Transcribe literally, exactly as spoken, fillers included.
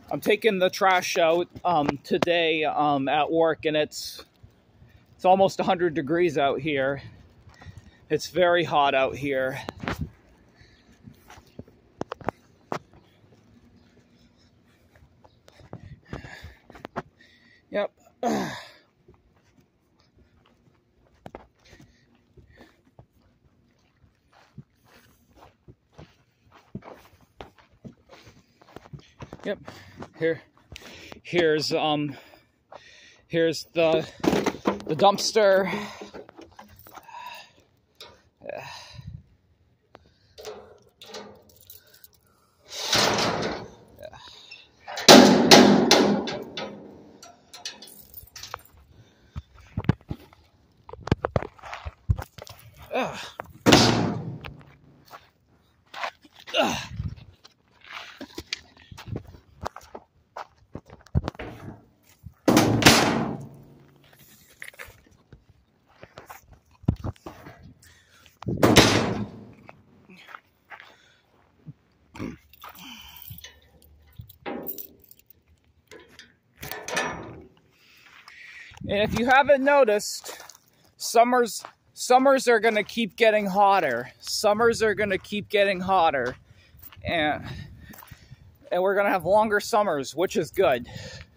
I'm taking the trash out um, today um, at work, and it's it's almost one hundred degrees out here. It's very hot out here. Yep. Yep. Here, here's um, here's the the dumpster. Ugh. Ugh. And if you haven't noticed, summers summers are gonna keep getting hotter. Summers are gonna keep getting hotter, and and we're gonna have longer summers, which is good.